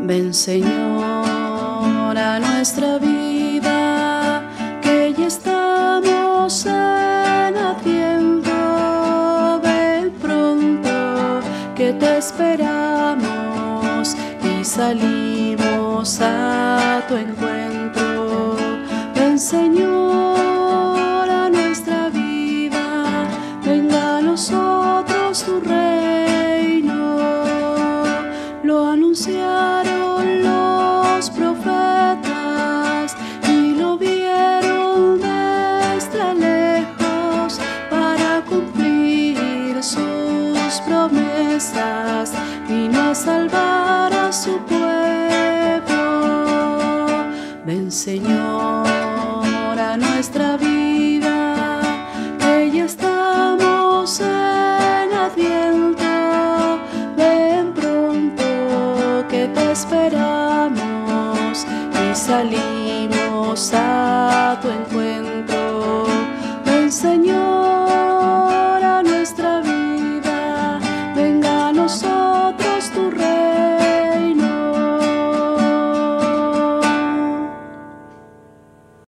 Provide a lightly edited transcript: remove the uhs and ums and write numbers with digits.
Ven Señor a nuestra vida, que ya estamos en Adviento. Ven pronto, que te esperamos y salimos a tu encuentro. Ven Señor a nuestra vida, venga a nosotros tu reino. Lo anunciaron los profetas y lo vieron desde lejos para cumplir sus promesas. Vino a salvar a su pueblo. Ven Señor a nuestra vida, que ya estamos en Adviento. Ven pronto, que te esperamos y salimos a tu encuentro. Ven Señor